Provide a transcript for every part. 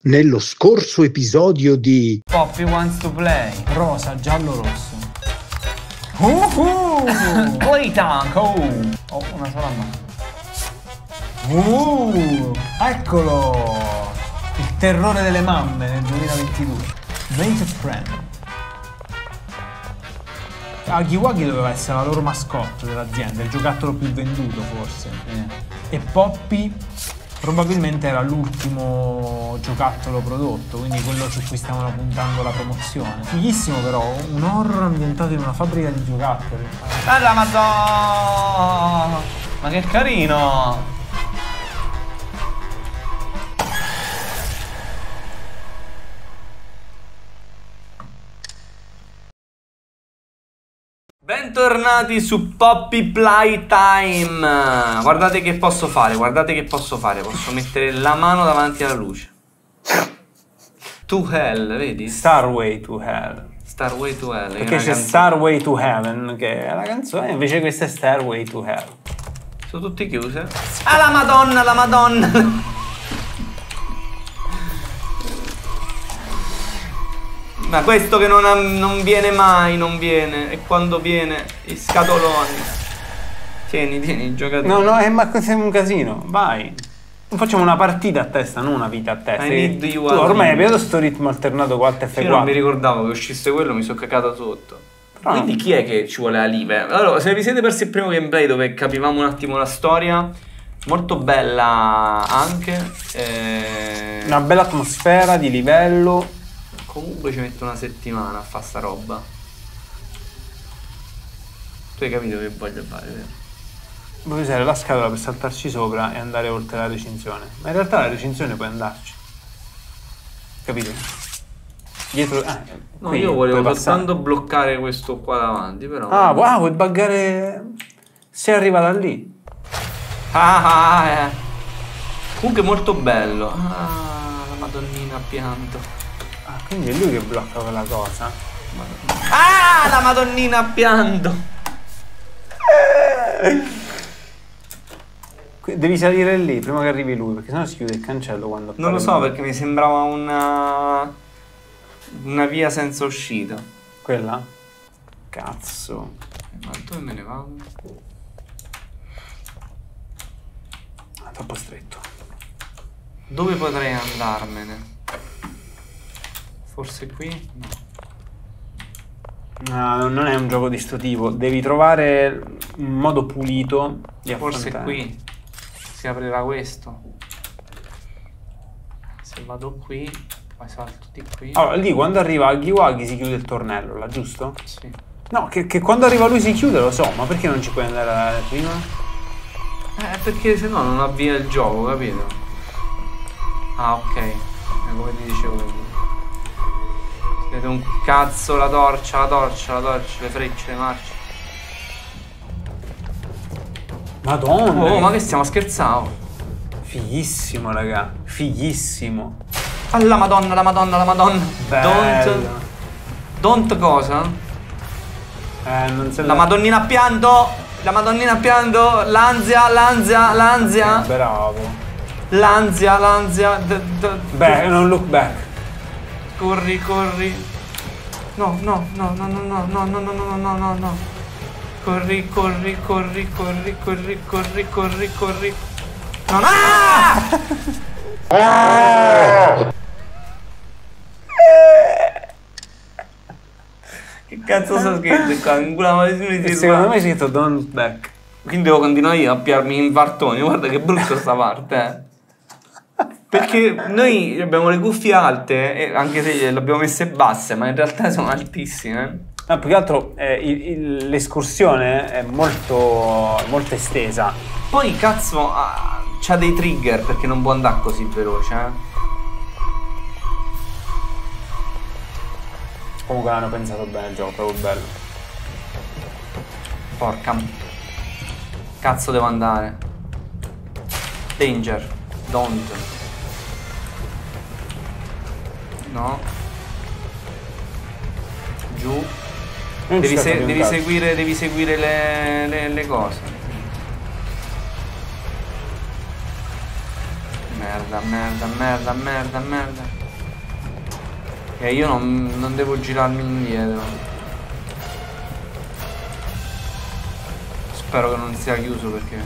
Nello scorso episodio di Poppy wants to play. Rosa, giallo, rosso. Playtime. Oh, una sola mano. Eccolo! Il terrore delle mamme nel 2022. Mate Friend. Huggy Wuggy doveva essere la loro mascotte dell'azienda, il giocattolo più venduto forse. E Poppy probabilmente era l'ultimo giocattolo prodotto, quindi quello su cui stavano puntando la promozione. Fighissimo però, un horror ambientato in una fabbrica di giocattoli. Bella madonna! Ma che carino! Bentornati su Poppy Playtime. Guardate che posso fare, guardate che posso fare. Posso mettere la mano davanti alla luce. To Hell, vedi? Starway to Hell. Starway to Hell. Perché c'è Starway to Heaven, che è la canzone, invece questa è Starway to Hell. Sono tutte chiuse. Ah, la madonna, la madonna. Ma questo che non viene mai, non viene. E quando viene, i scatoloni. Tieni, il giocatore. No, ma questo è un casino, vai. Facciamo una partita a testa, non una vita a testa. Tu ormai hai vedo sto ritmo alternato con Alt F4. Io non mi ricordavo che uscisse quello, mi sono cacata sotto. Però quindi chi è che ci vuole la live? Allora, se vi siete persi il primo gameplay dove capivamo un attimo la storia, molto bella anche. Una bella atmosfera di livello. Comunque ci metto una settimana a fare sta roba. Tu hai capito che voglio fare, vero? Vuoi usare la scatola per saltarci sopra e andare oltre la recinzione. Ma in realtà la recinzione puoi andarci. Capito? Dietro... no, io volevo soltanto bloccare questo qua davanti, però... Ah, wow, vuoi buggare... Sei arrivata lì. Comunque molto bello. Ah, la madonnina ha pianto. Ah, quindi è lui che blocca quella cosa. Ah, la madonnina a pianto. Devi salire lì prima che arrivi lui, perché sennò si chiude il cancello quando... Non lo so, perché mi sembrava una via senza uscita. Quella? Cazzo. Ma dove me ne vado? Ah, troppo stretto. Dove potrei andarmene? Forse qui? No, non è un gioco di sto tipo. Devi trovare un modo pulito di affrontare. Forse qui si aprirà questo. Se vado qui, poi salto di qui. Allora, lì quando arriva Huggy Wuggy si chiude il tornello, là, giusto? Sì. No, che quando arriva lui si chiude, lo so, ma perché non ci puoi andare prima? Perché se no non avvia il gioco, capito? Ah, ok. Come ti dicevo io. Vede un cazzo, la torcia, le frecce, le marce. Madonna! Oh, ma che stiamo scherzando? Fighissimo, raga. Fighissimo. Ah, la madonna. Bello. Don't cosa? Non se La madonnina a pianto. L'ansia. Bravo. L'ansia. Beh, non look back. Corri. No. Corri. No. Ah! Che cazzo sto scritto qua? Secondo me è scritto don't back. Quindi devo continuare io a piarmi in vartoni. Guarda che brutta sta parte, Perché noi abbiamo le cuffie alte, anche se le abbiamo messe basse, ma in realtà sono altissime. No, più che altro l'escursione è molto estesa. Poi cazzo c'ha dei trigger perché non può andare così veloce, Comunque hanno pensato bene il gioco, proprio bello. Porca. Cazzo devo andare. Danger. Don't. No. Giù. Devi seguire le cose. Merda. merda, merda, merda, merda, merda. E io non devo girarmi indietro. Spero che non sia chiuso perché...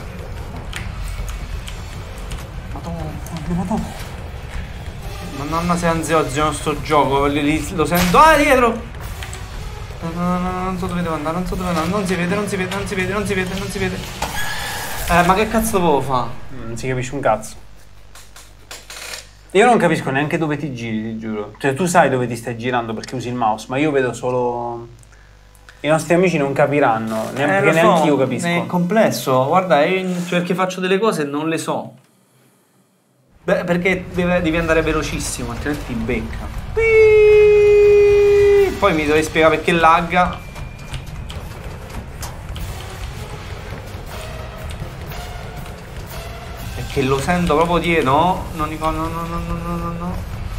Madonna. Madonna se ansiogeno non sto gioco, lo sento. Ah, dietro! No, non so dove devo andare, non so dove andare. Non si vede, non si vede, non si vede, non si vede, non si vede. Ma che cazzo devo fare? Non si capisce un cazzo. Io non capisco neanche dove ti giri, ti giuro. Cioè tu sai dove ti stai girando perché usi il mouse, ma io vedo solo... I nostri amici non capiranno, perché neanche io capisco. È complesso, guarda, perché faccio delle cose e non le so. Beh, perché devi andare velocissimo, altrimenti ti becca. Poi mi dovevi spiegare perché lagga. Perché lo sento proprio dietro. No, non dico no.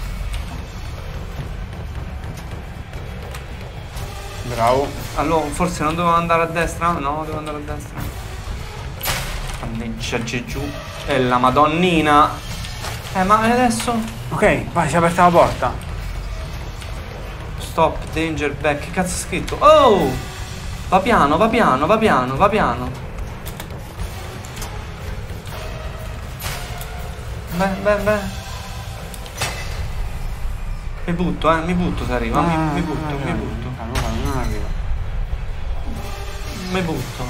Bravo. Allora, forse non dovevo andare a destra? No, devo andare a destra. Mannaggia Gesù. E la madonnina. Ma adesso? Ok, vai, si è aperta la porta. Stop, danger, back. Che cazzo è scritto? Oh! Va piano, va piano, va piano, va piano. Beh. Mi butto se arriva. Mi butto. Non arriva. Mi butto.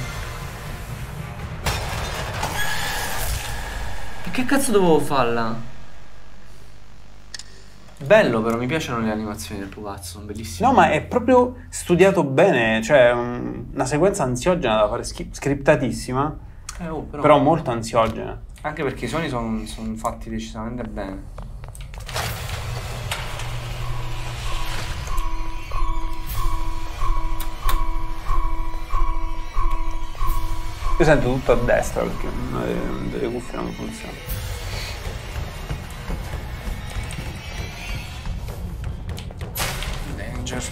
E che cazzo dovevo farla? Bello però, mi piacciono le animazioni del pupazzo, sono bellissime. No, ma è proprio studiato bene, cioè una sequenza ansiogena da fare, scriptatissima, però molto ansiogena. Anche perché i suoni sono fatti decisamente bene. Io sento tutto a destra perché delle cuffie non funzionano. Danger.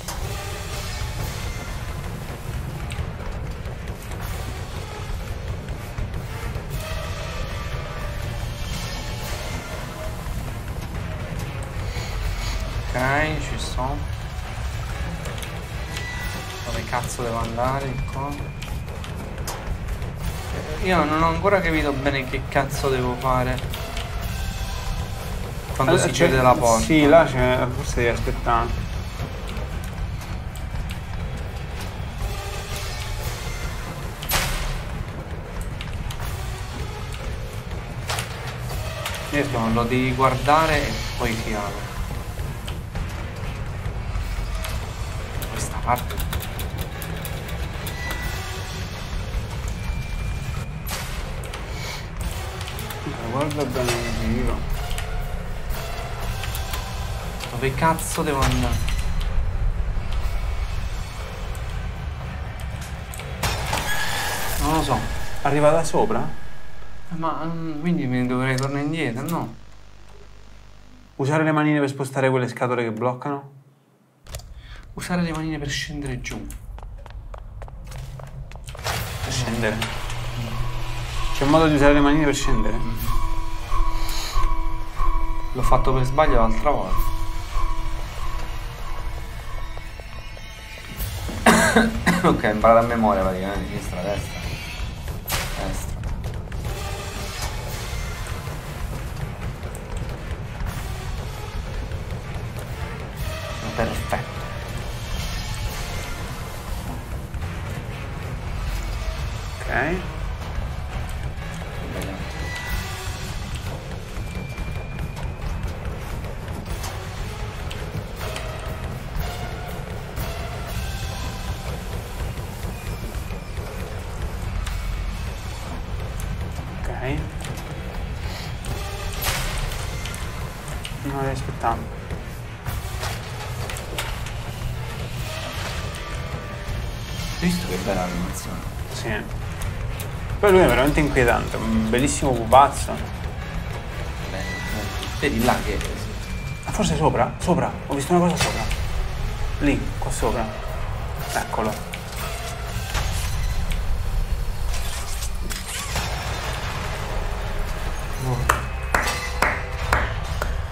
Ok, ci sono. Dove cazzo devo andare? Qua. Io non ho ancora capito bene che cazzo devo fare quando si chiude la porta. Sì, là c'è, forse devi aspettare. No, lo devi guardare e poi si apre. Questa parte. Guarda bene in giro. Dove cazzo devo andare? Non lo so. Arriva da sopra? Ma quindi mi dovrei tornare indietro, no? Usare le manine per spostare quelle scatole che bloccano? Usare le manine per scendere giù. Per scendere? C'è un modo di usare le manine per scendere? L'ho fatto per sbaglio l'altra volta. Ok, imparato a memoria praticamente. Sinistra, destra. Destra. Perfetto. Ok. Non devi aspettare. Hai visto che bella animazione? Sì. Poi lui è veramente inquietante, un bellissimo pupazzo. Bello. Vedi là che... Ah, forse sopra? Sopra, ho visto una cosa sopra. Lì, qua sopra. Eccolo.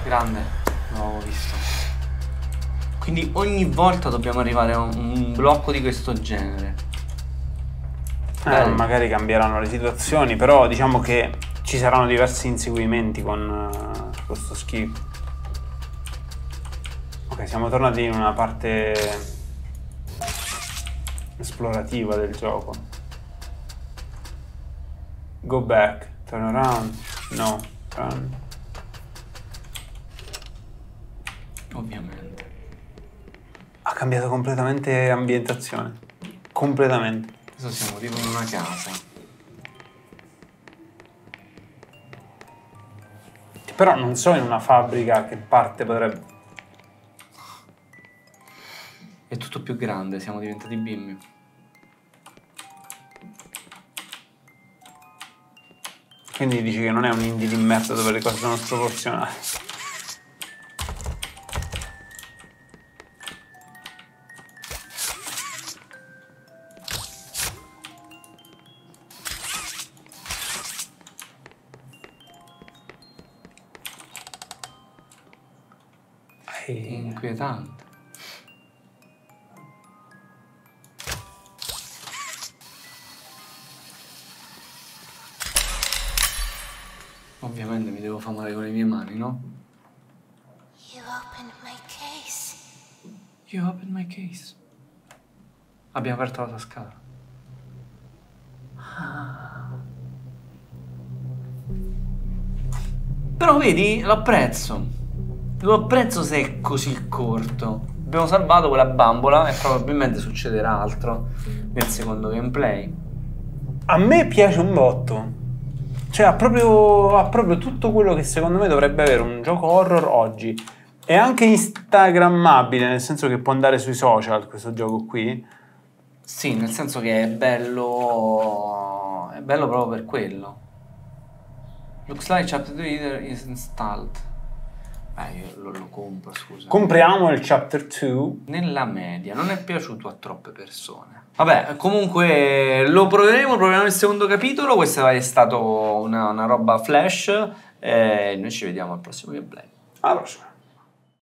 Grande, non l'avevo visto. Quindi ogni volta dobbiamo arrivare a un blocco di questo genere. Magari cambieranno le situazioni, però diciamo che ci saranno diversi inseguimenti con questo schifo. Ok, siamo tornati in una parte esplorativa del gioco. Go back, turn around, no, turn. Ovviamente. Ha cambiato completamente ambientazione. Completamente. Adesso siamo tipo in una casa. Però non so in una fabbrica che parte potrebbe... È tutto più grande, siamo diventati bimbi. Quindi dici che non è un indie di merda dove le cose sono sproporzionate. Inquietante. Ovviamente mi devo far male con le mie mani, no? You opened my case. You opened my case. Abbiamo aperto la tua scatola. Però vedi, lo apprezzo. Lo apprezzo se è così corto. Abbiamo salvato quella bambola e probabilmente succederà altro nel secondo gameplay. A me piace un botto. Cioè ha proprio tutto quello che secondo me dovrebbe avere un gioco horror oggi. È anche instagrammabile, nel senso che può andare sui social questo gioco qui. Sì, nel senso che è bello proprio per quello. Looks like chapter 2 is installed. Io lo compro, scusa. Compriamo il chapter 2. Nella media, non è piaciuto a troppe persone. Vabbè, comunque lo proviamo il secondo capitolo. Questa è stata una roba flash. Noi ci vediamo al prossimo gameplay. Alla prossima.